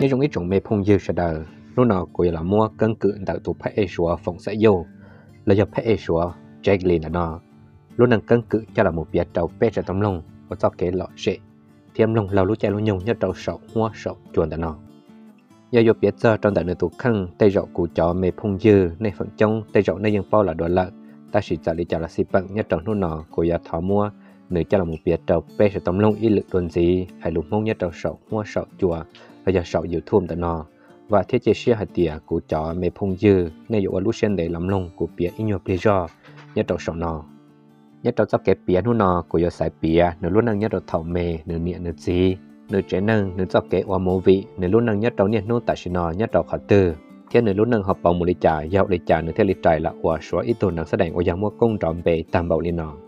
như trong ít trồng mê phong dư sẽ đời lúc nào cũng là mua cân cự tạo tụ phải e sủa phòng sẽ vô là do phải e sủa chạy liền là nó lúc nào cân cự cho là một việc trâu pe sẽ tấm lông và cho cái lọ sẽ thêm lông lâu lúc chạy lúc nhung nhất trâu sậu hoa sậu chuồn là nó do vô biết giờ trong đại nơi tụ khăn tay rậu cụ chó mê phong dư nên phần trong tay rậu nơi dân bao là đồ lợn ta chỉ trả lý trả là xì bằng nhất trong lúc nào của nhà thọ mua nếu cho là một việc trâu pe sẽ tấm lông ít lực tuần gì hay lục mông nhất trâu sậu hoa sậu chùa và giờ sậu nhiều thum tại nó và thiết chế xe hạt tỉa của chó mê phong dư nên dụ ở lúc sen để làm lông của bia ít nhiều bia do nhất trâu sậu nó nhất trâu cho cái bia nó nó của giờ xài bia nếu lúc năng nhất trâu thầu mê nếu nhẹ nếu gì nếu chế năng nếu cho cái hoa mô vị nếu lúc năng nhất trâu nhẹ nô tại xin nó nhất trâu khó tư thế nếu lúc năng học bằng một lý trả giao lý trả nếu theo lý trải là hoa số ít tuần năng sẽ đánh ở dạng mua công tròn bề tam bảo liên nó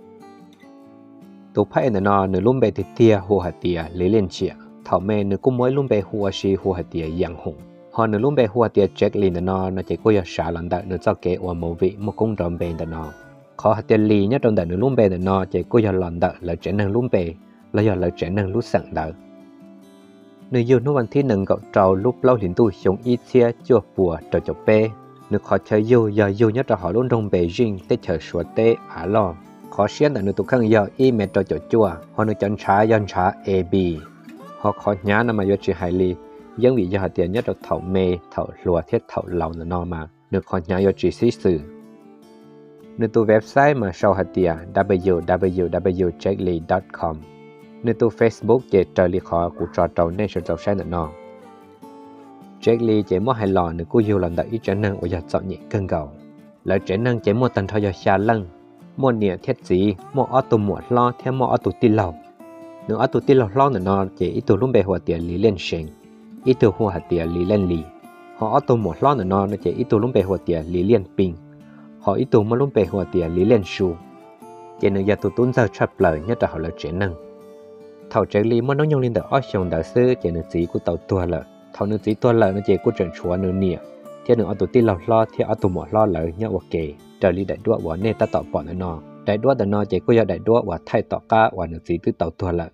tụ phải nó nếu lúc bề thì tia hồ hạt tỉa lấy lên chia thảo mê nếu cũng mới luôn bề hùa xì hùa hạt tỉa dạng hùng họ nếu luôn bề hùa tỉa check liền nó chỉ có giờ xả lần đại nếu cho cái hoa mô vị một công tròn bề nó khó hạt tỉa lì nhất trong đại nếu luôn bề nó chỉ có giờ lần đại là trẻ năng luôn bề là giờ là trẻ năng lúc sẵn đại nếu yêu nóวันที่1 cậu trâu lúc lâu liền tu sống ít xe chua bùa trâu chọc bê nếu khó chơi yêu giờ yêu nhất là họ luôn trong bề riêng tết chờ sủa tê á lo khó xuyên là nếu tụ khăn giờ y mẹ trâu chọc chua họ nếu chọn trái yon trái ab họ khó nhá nằm mà vô chỉ hai ly giống vì giờ hạt tiền nhất là thầu mê thầu lùa thiết thầu lầu là no mà nếu khó nhá vô chỉ xí sử nếu tụ website mà sau hạt tiền www.checkly.com nếu tụ Facebook để trợ lý khó của trò trâu nên sẽ trâu sai nó Checkly chỉ mua hai lò nếu cô yêu lần đầu ít trẻ năng ở giờ chọn nhẹ cân cầu lại trẻ năng chỉ mua tần thao giờ xa lăng mua nhẹ thiết gì mua ở tụ mua lo theo mua ở tụ tin lầu nếu ở tụ tin lầu lo nó chỉ ít tụ luôn bề hòa tiền lý lên sen ít tụ hòa tiền lý lên lì họ ở tụ mua lo nó chỉ ít tụ luôn bề hòa tiền lý lên pin họ ít tụ mua luôn bề hòa tiền lý lên su chỉ nếu giờ tụ tốn giờ chấp lời nhất là họ là trẻ năng thầu trẻ lý mua nó nhung lên từ ở trong đạo sư chỉ nếu gì của tàu tua lợi thầu nếu gì tua lợi nó chỉ của trận chúa nếu nhẹ theo nếu ở tụ tin lầu lo theo ở tụ mua lo lợi nhớ ok trợ lý đại đua của nên ta tỏ bọn nó đại đua nó chỉ có giờ đại đua và thay tỏ cá và nếu gì từ tàu tua lợi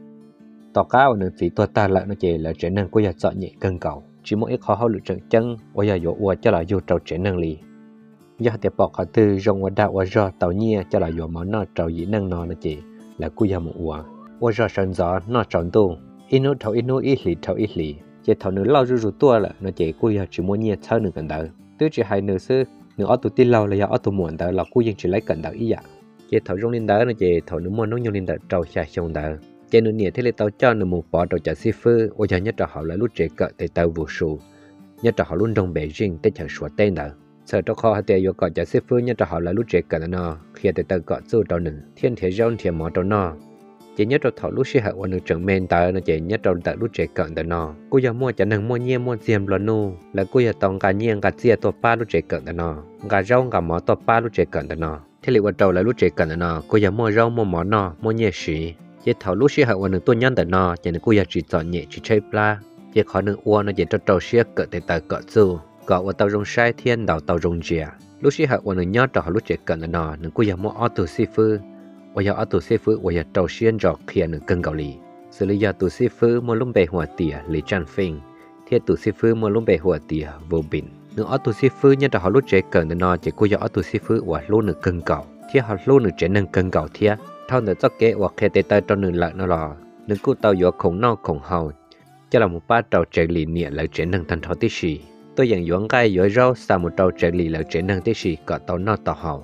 tỏ cá và nếu gì tua ta lợi nó chỉ là trẻ năng của giờ chọn nhẹ cân cầu chỉ mỗi ít khó hao lựa chọn chân và giờ dỗ cho là vô trâu trẻ năng lì giờ thì bỏ cả từ rong và đạo và do tàu nhẹ cho là dỗ món nó trâu dĩ năng nó chỉ là của giờ một và do sân gió nó tròn tu inu thầu inu ít lì chỉ thầu nữa lao rú tua là nó chỉ của giờ chỉ muốn nhẹ thao nữa cần đỡ tức chỉ hai nửa xưa nửa ở tụ tin lâu là giờ ở tụ muộn đỡ là của dân chỉ lấy cần đỡ ý dạ chỉ thầu rong lên đỡ nó chỉ thầu nữa mua nó nhung lên đỡ trâu xa sông đỡ chỉ nửa nhẹ thế là tàu cho nửa một bỏ trâu chả xí phư và giờ nhất là họ lại lúc trẻ cỡ để tàu vũ sù nhất là họ luôn trong bể riêng để chẳng sửa tên đỡ sợ cho kho hạt tiêu cọ chả xí phư nhất là họ lại lúc trẻ cỡ nó khi để tàu cọสู้trâu nửa thiên thể rong thiên mỏ trâu no chỉ nhất là thầu lúc xí hạt và nửa trường men tàu nó chỉ nhất là tàu lúc trẻ cỡ nó cô giờ mua chả năng mua nhie mua diêm lo nu là cô giờ tòng cả nhie cả chia to ba lúc trẻ cỡ nó cả rau cả mỏ to ba lúc trẻ cỡ nó thế liệu trâu lại lúc trẻ cỡ nó cô giờ mua rau mua mỏ nó mua nhie xí chỉ thầu lúc xí hạt và nửa tôi nhăn tại nó chỉ nửa cô giờ chỉ chọn nhẹ chỉ chơi pla chỉ khó nửa uo nó chỉ cho trâu xí cỡ để tàu cỡ zu cỡ và tàu rong sai thiên đào tàu rong dẻ lúc xí hạt và nửa nhớ trâu lúc trẻ cỡ nó nửa cô giờ mua ở tù xí phư và giờ ở tù xí phư và giờ trâu xiên trò kia nửa cân gạo lì xử lý giờ tù xí phư mua lúc bề hòa tỉa lì tràn phình thiết tù xí phư mua lúc bề hòa tỉa vô bình nửa ở tù xí phư nhớ trâu lúc trẻ cỡ nó chỉ cô giờ ở tù xí phư và lúc nửa cân gạo thiết họ lúc nửa trẻ nâng cân gạo thiết thao nửa cho kế hoặc khi tê cho nửa lợn nó lò nửa cú tàu gió khổng no khổng hậu cho là một ba trâu trẻ lì nhẹ lại trẻ nâng thành thao tí xì tôi dành dưỡng gai gió rau sao một trâu trẻ lì lại trẻ nâng tí xì cả tàu no tàu hậu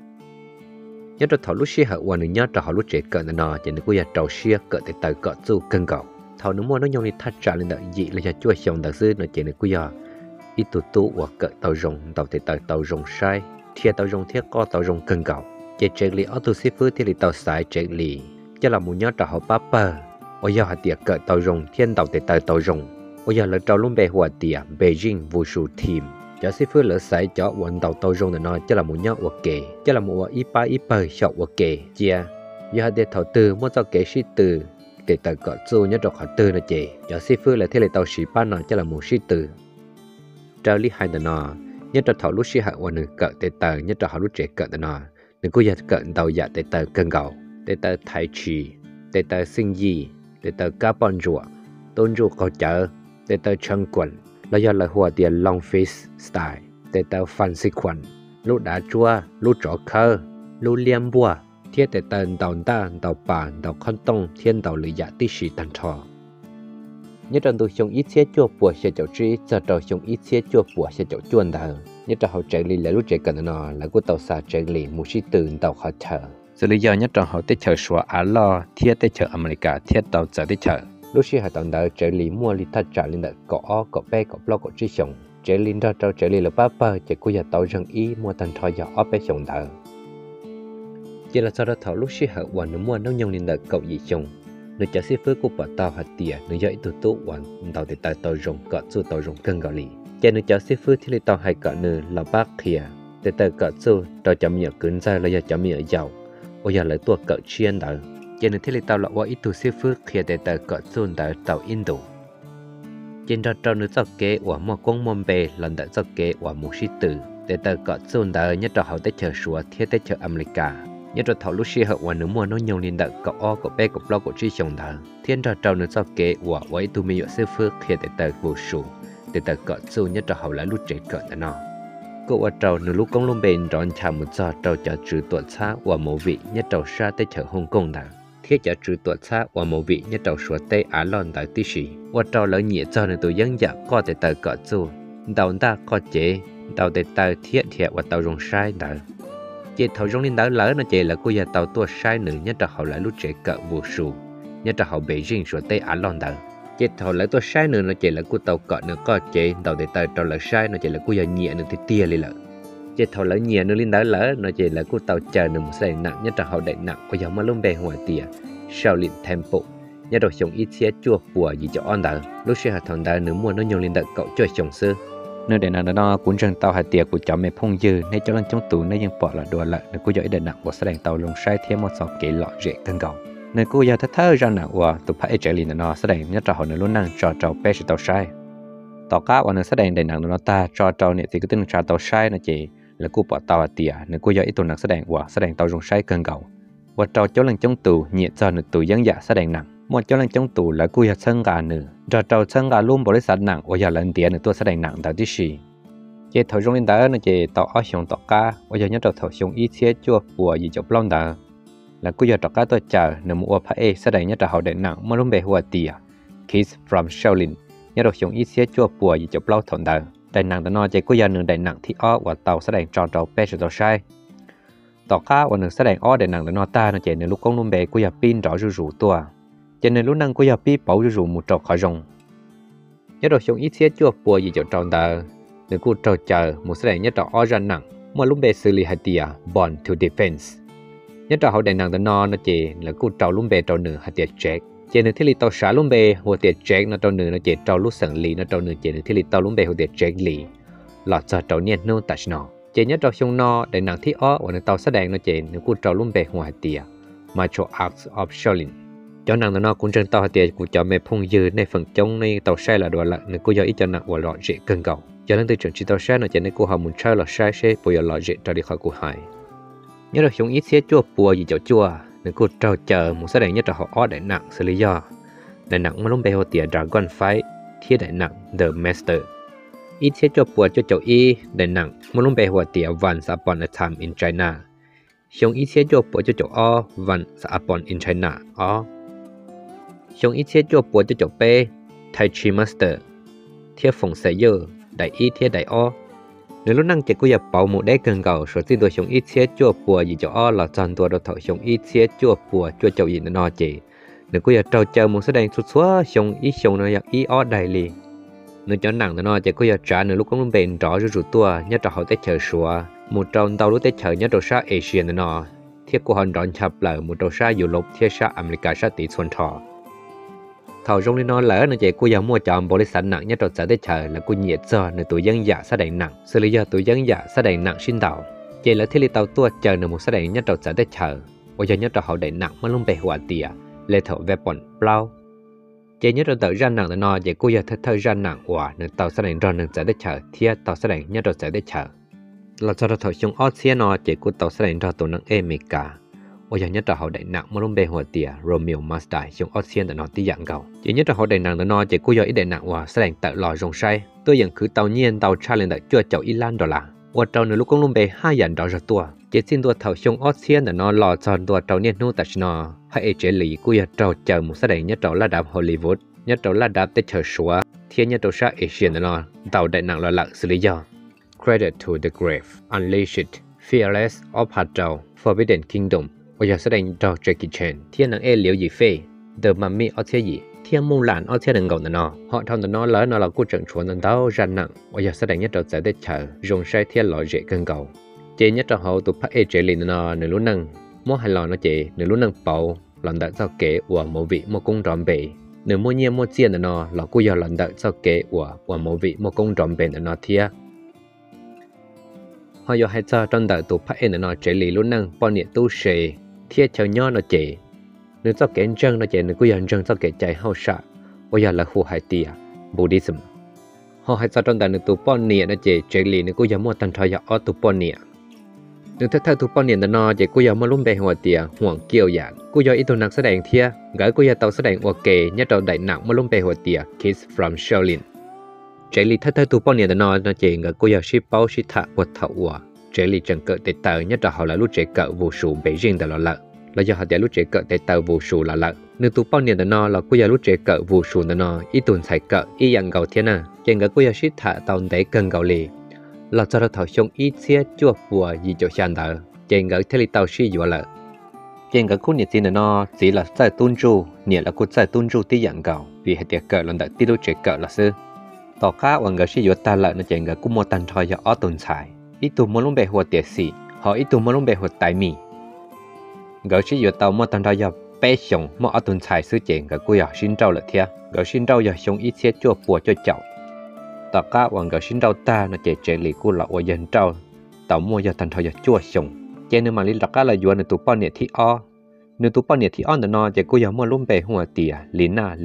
nhớ cho thảo lúc xí hậu và nửa nhớ cho họ lúc trẻ cỡ nó chỉ nửa cú giờ trâu xía cỡ tê tàu cỡ chu cân gạo thảo nửa mua nó nhông đi thắt trả lên đợi dị là giờ chui xong đặc sư nó chỉ nửa cú giờ ít tụ hoặc cỡ tàu rồng tàu tê tàu rồng sai thiệt tàu rồng thiệt co tàu rồng cân gạo chỉ chạy lì ở tu sĩ phứ thì lì tàu sải chạy lì cho là muốn nhớ trò họ bắp bờ ở giờ hạt tiệc cỡ tàu rồng thiên tàu để tàu rồng ở giờ là trâu luôn bề hòa tiệc Beijing vũ trụ team cho sĩ phứ lỡ sải cho vận tàu rồng để nói cho là muốn nhớ ok cho là muốn ít ba shop ok chia giờ hạt để thầu tư muốn cho kế sĩ tư để tàu cỡ chu nhớ trò họ tư là chị cho sĩ phứ là thế lì tàu sĩ ba nói cho là muốn sĩ tư trâu lý hai để nói nhớ trò thầu lúc sĩ hạt và nửa cỡ để tàu nhớ trò họ lúc trẻ cỡ để nói nửa cô giờ cận tàu dạ để tàu cân gạo để tàu thái trì để tàu sinh gì để tàu carbon rùa tôn rùa cầu chợ để tờ chân quần là do là hoa tiền long face style để tờ fancy quần lúc đá chua lúc trọ khơ lúc liêm bùa thiết để tờ tàu ta tàu bà tàu con tông thiên tàu lưỡi dạ tí sĩ tàn thọ nhất trong tôi dùng ít xe chua bùa sẽ chậu trí giờ trò dùng ít xe chua bùa sẽ chậu chuồn đờ nhất trong họ chạy lì là lúc chạy cần nó là của tàu xa chạy lì một sĩ từ tàu khó chờ sự lý do nhất trong họ tới chờ xóa á lo thiết tới chờ America thiết tàu chờ tới chờ lúc sĩ họ tàu đờ chạy lì mua lì thắt trả lên đợt cỏ cỏ bé cỏ blo cỏ trí sống chạy lì ra trâu chạy lì là ba ba chạy của nhà tàu rừng ý mua tàn thọ giỏ ốp bé sống đờ chỉ là sau đó thảo lúc sĩ họ hoàn nó mua nấu nhông lên đợt cậu gì sống nơi trả sĩ phước của bà tàu hạt tỉa nơi dõi tụ tụ hoàn tàu để tàu rồng cọ chu tàu rồng cân gạo lì chỉ nơi trả sĩ phước thì lấy tàu hai cọ nơi là bác kia để tàu cọ chu tàu chấm miệng cứng ra là giờ chấm miệng giàu ôi giờ lấy tua cọ chiên đó chỉ nơi thì lấy tàu là qua ít tụ sĩ phước kia để tàu cọ chu tàu Indo trên đó trâu nơi dọc kế của một con mồm bè lần đã dọc kế của một sĩ tử để tàu cọ chu nhất trò hậu tới chờ sủa thiết tới chờ America nhất là thảo lúc xưa họ hoàn mua nó nhiều liên đợt cọ bé cọ blo của trí chồng thở thiên ra trâu nó cho kế của ấy tụi mình sư phước khi để tờ bổ sung để tờ cọ xu nhất là họ lại lúc trẻ cọ nó cọ ở trâu nó lúc công luôn bền đón chào một giờ trâu cho trừ tuột xa và mẫu vị nhất trâu xa tới chợ Hồng Kông thở thiết cho trừ tuột xa và mẫu vị nhất trâu xuống tây Á Lon tại tí sĩ và trâu lỡ nhẹ cho nên tụi dân dạ có để tờ cọ xu đầu ta có chế đầu để tờ thiết thiệt và tàu rong sai thở chỉ thầu trong liên đảo lỡ nó chỉ là cô nhà tàu tua sai nữ nhất là họ lại lúc trẻ cỡ vô số nhất là họ Beijing rồi tây Á Lon đảo chỉ thầu lại tua sai nữ nó chỉ là cô tàu cỡ nó có chỉ tàu để tàu tàu là sai nó chỉ là cô nhà nhẹ nó thì tia lên lỡ chỉ thầu lại nhẹ nó liên đảo lỡ nó chỉ là cô tàu chờ nó một xe nặng nhất là họ đẩy nặng có giống mà luôn bề ngoài tia sau liền tempo nhất là dùng ít xe chua bùa gì cho on đảo lúc xe thằng đảo nữ mua nó nhiều liên đảo cậu chơi chồng xưa nơi để nào đó cũng chẳng tàu hạt tiệc của cháu mẹ phong dư nên cho lên trong tủ nơi dân bỏ là đùa lại nên cô dõi để nặng của xe đèn tàu lồng sai thêm một sọ kỹ lọ rễ cân cầu nên cô giờ thơ ra nặng của tụ phải chạy liền nó xe đèn nhất là họ nơi luôn năng cho trâu bé tàu sai tàu cá và nơi xe đèn để nặng nó ta cho trâu này thì cứ tin cho tàu sai nó chỉ là cô bỏ tàu hạt tiệc nên cô dõi tụ nặng xe đèn của xe đèn tàu lồng sai cân cầu và trâu cho lên trong tủ nhiệt cho nơi tủ dân dạ xe đèn nặng một cho lên trong tủ là cô giờ sân gà nữa cho trâu sân gà luôn bỏ lấy sạt nặng và giờ lên tiền nữa tôi xe đèn nặng tàu tí xì chỉ thầu trong liên đảo nó chỉ tàu ở xuống tàu cá, bây giờ nhớ thầu xuống ít xe chua bùa gì chụp lon đảo, là cứ giờ tàu cá tôi chờ nằm mua phải sẽ đẩy nhớ thầu đẩy nặng mà lúc về hoa tìa, Kiss from Shaolin, nhớ thầu xuống ít xe chua bùa gì chụp lon thòng đảo, đẩy nặng nó chỉ cứ giờ nửa đẩy nặng thì ó và tàu sẽ đẩy tròn tàu bé tàu sai, tàu cá và nửa sẽ đẩy ó đẩy nặng nó ta nó chỉ nửa lúc con lúc về cứ giờ pin rõ rủ tua, cho nên lúc năng cứ giờ pin bảo rủ một trâu khỏi rồng, nhớ thầu xuống ít xe chua bùa gì chụp tròn đảo nếu cô trâu chờ một số đại nhất là ở ra nặng mà lúc bé xử lý hạt tiệt bond to defense nhất là họ đại nặng nó chỉ là cô trâu lúc bé trâu nửa hạt tiệt check chỉ nếu thiết lý tàu xả lúc bé hồ tiệt check nó trâu nửa nó chỉ trâu lúc xử lý nó trâu nửa chỉ nếu thiết lý tàu lúc bé hồ tiệt check lý lọt cho trâu nhiệt nô touch nó chỉ nhất trâu xong nó đại nặng thiết ó và nếu tàu xả đèn nó chỉ nếu cô trâu lúc bé hồ hạt tiệt Martial Arts of Shaolin cho nặng nó cũng trên tàu hạt tiệt của cho mẹ phong dưในphần trong này tàu sai là đồ là nếu cô giờ ít cho nặng và lọt dễ cân cầu cho nên từ trường chỉ tàu xe nó chỉ nên cô họ muốn chơi là sai xe bây giờ lọt dễ cho đi khỏi cô hải nhớ là chúng ít xe chua bùa gì cho chua nên cô trâu chờ một số đại nhất là họ ó đại nặng xử lý do đại nặng mà lúc bé họ tiệt Dragon Fight thiết đại nặng The Master ít xe chua bùa cho chậu y đại nặng mà lúc bé họ tiệt Once Upon a Time in China chúng ít xe chua bùa cho chậu o Once Upon in China o chúng ít xe chua bùa cho chậu p Tai Chi Master thiết phòng xây dơ đại y thiết đại o nếu lúc năng chỉ có giờ bảo một đế cần cầu số tiền đồ sống ít xe chua bùa gì cho o là chọnตัวđồ thọ sống ít xe chua bùa chua chậu gì nó chỉ nếu có giờ trâu chờ một số đèn xuất xóa sống ít sống nó ít o đại lì nếu cho nặng nó chỉ có giờ trả nếu lúc có bền rõ rồi rụt tua nhất là họ tới chờ xóa một trâu tàu lúc tới chờ nhất đồ sa Asian nó thiết của họ đón chập lại một đồ sa Europe thiết sa America sa tỷ xuân thọ thầu trong đi nó lỡ nó chỉ cô giờ mua chọn bộ lịch sản nặng nhất rồi sẽ tới chờ là cô nhiệt giờ nên tụi dân giả sẽ đẩy nặng xử lý giờ tụi dân giả sẽ đẩy nặng xin tàu chỉ là thiết lý tàu tua chờ nên một sẽ đẩy nhất rồi sẽ tới chờ bây giờ nhất rồi họ đẩy nặng mà luôn bề hòa tìa lệ thầu weapon plow chỉ nhất rồi tự ra nặng là nó chỉ cô giờ thời ra nặng hòa nên tàu sẽ đẩy rồi nên sẽ tới chờ thiết tàu sẽ đẩy nhất rồi sẽ tới chờ là cho thầu trong Asia nó chỉ cô tàu sẽ đẩy rồi tụi năng America ôi giờ nhất là họ đại nặng mà luôn bề hòa tiệt Romeo Mazda dùng Ocean để nó tí dạng cầu chỉ nhất là họ đại nặng để nó chỉ cố giờ ít đại nặng và sẽ đánh tự lò rồng say tôi nhận cứ tàu nhiên tàu challenge chua chậu Iran đó là và tàu nữa lúc cũng luôn bề hai dạng đó rất tua chỉ xin tua thầu dùng Ocean để nó lò tròn tua tàu nhiên nu tại nó hay chế lý cố giờ tàu chờ một sẽ đánh nhất tàu là đạp Hollywood nhất tàu là đạp tới chờ xóa thiên nhất tàu sa Asian để nó tàu đại nặng là lặng xử lý do Credit to the Grave Unleashed Fearless of Hatau Forbidden Kingdom bây giờ sẽ đánh cho Jackie Chan thiên năng liễu gì phê The Mummy ở thế gì thiên mông lạn ở thế đừng gồng nó họ thằng nó lỡ nó là cú trận chuồn nó đau ra nặng bây giờ sẽ đánh nhất cho giải để chờ dùng sai thiên loại dễ cân cầu chế nhất cho họ tụ phát chế liền nó nửa lúc năng mỗi hai lò nó chế nửa lúc năng bầu lần đợi sau kế của một vị một công tròn bể nửa mỗi nhiên mỗi chiên nó là cú giờ lần đợi sau kế của một vị một công tròn bể nó thiệt họ giờ hay cho trong đợi tụ phát nó chế liền lúc năng bao nhiêu tu sề thiết cho nhau nó chế nếu cho cái chân nó chế nếu cứ dần chân cho cái chạy hậu sợ bây giờ là khu hải tiệt Buddhism họ hay cho trong đợt nếu tụ bọn niệm nó chế lì nếu cứ giờ mua tần thời giờ ở tụ bọn niệm nếu theo tụ bọn niệm nó chế cứ giờ mua luôn bề hòa tiệt hoàng kiều dạng cứ giờ ít tụ nặng sẽ đánh thiệt gái cứ giờ tàu sẽ đánh ok nhất tàu đại nặng mua luôn bề hòa tiệt Kiss from Shaolin chế lì theo tụ bọn niệm nó chế gái cứ giờ ship bao ship thạ quật thầu chế lì chẳng cỡ để tờ nhất là họ là lúc chế cỡ vũ trụ Beijing đó là do họ để lúc chế cỡ để tờ vũ trụ là nếu tụ bao nhiêu đó là cứ giờ lúc chế cỡ vũ trụ nó ít tuần sai cỡ ít dạng gạo thiên à trên cái cứ giờ ship thả tàu để cần gạo lì là cho nó thảo xong ít xe chua bùa gì cho sang đó trên cái thế li tàu xí dọa là trên cái khu nhiệt tin nó chỉ là sai tuân tru nhiệt là khu sai tuân tru tí dạng gạo vì hệ tiệt cỡ lần đầu tí lúc chế cỡ là sư tàu cá bằng cái xí dọa ta lại nó trên cái cũng một tàn thôi giờ ở tuần sai ít tụ mua luôn bề hòa tiệt sĩ họ ít tụ mua luôn bề hòa tài mì gỡ chỉ vừa tàu mua tần thao giờ bé sống mua ở tuần xài sứ chuyện gỡ cuối giờ xin trâu là thiệt gỡ xin trâu giờ sống ít xe chua bùa cho chậu tàu cá bằng gỡ xin trâu ta nó chạy chạy lì cua lọ và dân trâu tàu mua giờ tần thao giờ chua sống cho nên mà lý tàu cá là vừa nửa tụ bao nhiêu thì o nửa tụ bao nhiêu thì o nó chạy cuối giờ mua luôn bề hòa tiệt Lina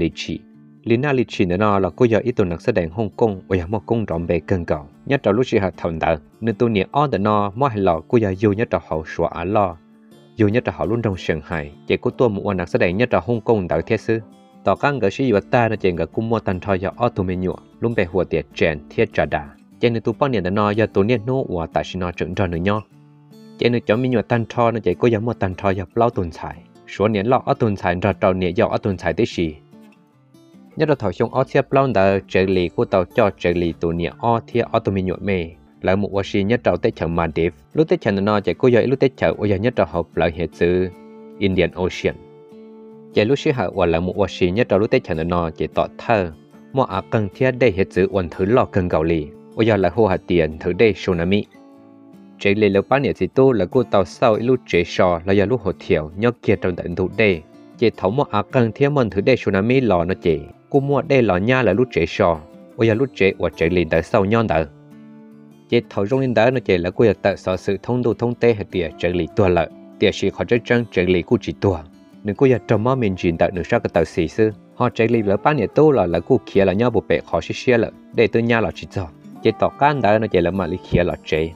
lì chỉ nó là cô giờ ít tuần nặng sẽ đánh Hong Kong và một công trọng bề cân cầu nhất là lúc chỉ hạt thằng đạo nên tôi nhớ ở nó mỗi hai lò cô giờ dù nhất là họ xóa á lo dù nhất là họ luôn trong sân hải chỉ có tôi một nặng sẽ đánh nhất là Hong Kong đạo thiết sư tỏ căn cái gì ta nó chỉ cái cung mua tàn thôi giờ ở tụi mình nhọ luôn bề hòa tiệt chèn thiết trả đà cho nên tôi bao nhiêu nó giờ tôi nhớ nó và tại sao nó trưởng tròn nữa nhau cho nên cho mình nhọ tàn thôi nó chỉ có giờ mua tàn thôi giờ lâu tuần xài số年lọ ở tuần xài ra trâu nhẹ giờ ở tuần xài tới gì nhất là thảo xong ở thiết plon đã trợ lý của tàu cho trợ lý tụ nhẹ ở thiết ở tụi mình nhọ mê lại một quá trình nhất trâu tới chợ Maldives lúc tới chợ nó chỉ có giờ lúc tới chợ bây giờ nhất trâu học lại hệ chữ Indian Ocean chỉ lúc xưa họ là một quá trình nhất trâu lúc tới chợ nó chỉ tọt thơ mà ở cần thiết đây hệ chữ hoàn thứ lo cần gạo lì bây giờ là hồ hạt tiền thứ đây tsunami trợ lý lúc bán nhiệt thì tôi là của tàu sau lúc chế sò là giờ lúc hồ thiểu nhớ kia trong tận thủ đây chỉ thấu mà ở cần thiết mình thứ đây tsunami lò nó chỉ cô mua đây là nha là lúc chế sò bây giờ lúc chế và chế liền tới sau nhon đỡ chỉ thấu trong lên đó nó chỉ là cô giờ tự sở sự thông đồ thông tê hay tiền chế liền tua lợi tiền chỉ họ chơi trăng chế liền cô chỉ tua nên cô giờ trong máu mình chuyển tới được sao cái tàu xì sư họ chế liền lỡ bán nhiệt tôi là cô kia là nhau bộ bể họ xí xía lợi để tôi nha là chỉ cho chỉ tỏ can đó nó chỉ là mà lý kia là chế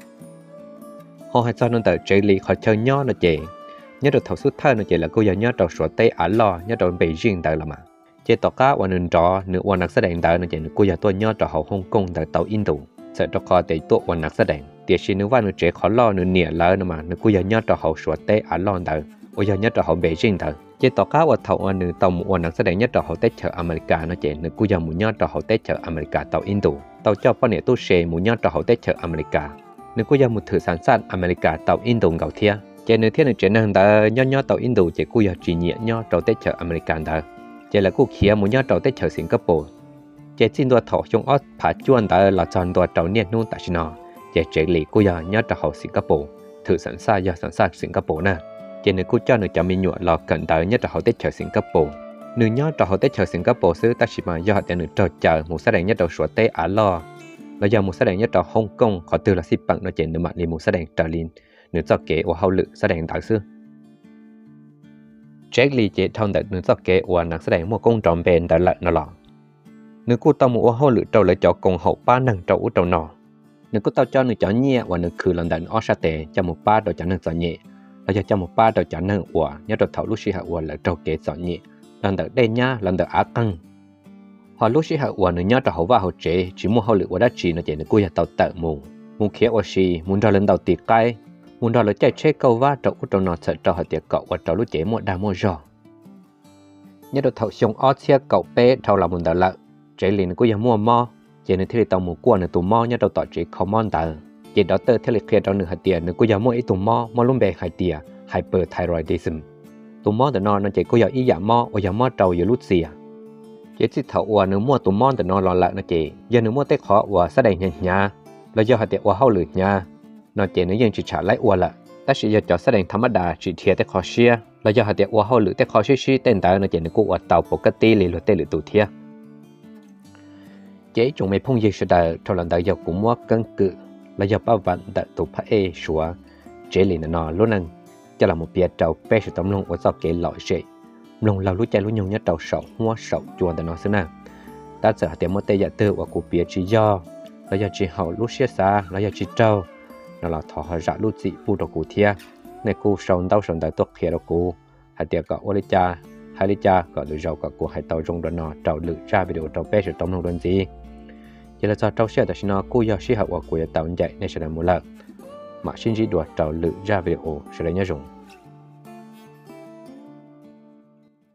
họ hay cho nên tới chế liền họ chơi nhau nó chỉ nhớ được thấu suốt thơ nó chỉ là cô giờ nhớ trò sửa tê ở lò nhớ trò Beijing tới là mà chế tàu cá và nền trò nửa quan nặc sẽ đánh tới nó chỉ nửa cô giờ tôi nhớ trò hậu Hong Kong tại tàu Indo sợ trò co để tôi quan nặc sẽ đánh tiệt chỉ nửa van nửa chế khó lo nửa nỉa lỡ nó mà nửa cô giờ nhớ trò hậu sửa tê ở lò tới cô giờ nhớ trò hậu Beijing tới chế tàu cá và thầu nửa tàu một quan nặc sẽ đánh nhớ trò hậu tết chợ America nó chỉ nửa cô giờ muốn nhớ trò hậu tết chợ America tàu Indo tàu cho bao nhiêu tôi xe muốn nhớ trò hậu tết chợ America nửa cô giờ một thử sản xuất America tàu Indo gạo thia chế nửa thiên nửa chế năng ta nhớ tàu Indo chế cô giờ chỉ nhẹ nhớ trò tết chợ America tới chỉ là cô kia muốn nhớ trâu tới chợ Singapore, chỉ xin đua thọ trong ớt phá chuan đã là chọn đua trâu niên nung tại nó, chỉ lý cô giờ nhớ trâu Singapore, thử sẵn sàng giờ sẵn sàng Singapore nè, chỉ nếu cô cho người cho mình nhọ là cận tới nhớ trâu tới chợ Singapore, nếu nhớ trâu tới chợ Singapore xứ ta chỉ mà do họ để trâu chợ một số đèn nhớ trâu sủa tế ở lo, là giờ một số đèn nhớ trâu Hong Kong họ từ là ship bằng nó chỉ nửa mặt đi một số đèn trở lên, nửa cho kế và hậu lực số đèn đại xứ. Jack Lee chế thông đạt nửa giấc kế và nặng sẽ đánh một công tròn bền đã lại nó lọ. Nửa cô tao một hô lự trâu lại cho công hậu ba năng trâu trâu nọ. Nửa cô tao cho nửa cho nhẹ và nửa khử lần đánh ở sát tệ cho một ba đồ cho nửa cho nhẹ. là giờ cho một ba đầu chọn năng ủa nhớ đầu thầu lúc xí hạ ủa là trâu kế dọn nhẹ lần đầu đây nhá lần đầu á căng họ lúc xí hạ ủa nữa nhớ đầu hậu va hậu chế chỉ mua hậu lựa ủa đã chỉ nó chỉ nó cùi tàu tợ mù muốn khía ủa xì muốn ra lần đầu tiệt cay muốn ra là chạy chế câu va trâu của trâu nọ sợ trâu họ tiệt cậu và trâu lúc chế mua đa mua giò nhớ đầu thầu xong ót xe cậu bé thầu là muốn đỡ lợ chế liền cùi mua mò chỉ nên theo tàu mua qua nữa tụ mò nhớ đầu tỏ chế không mòn tờ chỉ đó tờ theo lịch kia trong nửa hạt tiền nữa cùi mua ít tụ mò luôn bè hạt tiền hyperthyroidism tụ mò từ nó chỉ cùi ý giảm mò ở giảm mò trâu ở lúc xìa chỉ thầu ủa nữa mua tụ mò từ nó lo lợ nó chỉ giờ nữa mua tết khó ủa sát đầy nhà là do hạt tiền ủa hậu lửa nhà nó chỉ nếu chỉ trả lại ủa là ta sẽ giờ cho sát đầy thắm đà chỉ thiệt tết khó xia là do hạt tiền ủa hậu lửa tết khó xí tên tờ nó chỉ nó cùi ủa tàu bốc cái tê lì lửa tê lì tụ thiệt chế chúng mày phong gì sẽ đợi cho lần đầu giờ cũng mua cân cự là do bao vận đợi tụ phá e xóa chế lì nó luôn năng cho là một bia trâu bé sẽ tóm lông ở sau cái lọi sẽ lông lâu lúc chạy lúc nhung nhất trâu sầu mua sầu chuồn từ nó xưa nào ta sợ tiền mua tê giả tư ở cụ bia chỉ do là do chỉ hậu lúc xia xa là do chỉ trâu nó là thọ họ giả lúc gì bu đồ cụ thia này cụ sầu đau tốt kia đồ cụ hạt tiền cọ ô cha hai lý cha gọi được giàu cả của hai tàu rong đòn nọ trâu lự ra video trâu bé sẽ tóm lông đơn gì chỉ là do trâu xe tại nó cô do sĩ hậu của tàu chạy nên sẽ là một lần mà xin chỉ đùa trâu lự ra video sẽ là nhớ dùng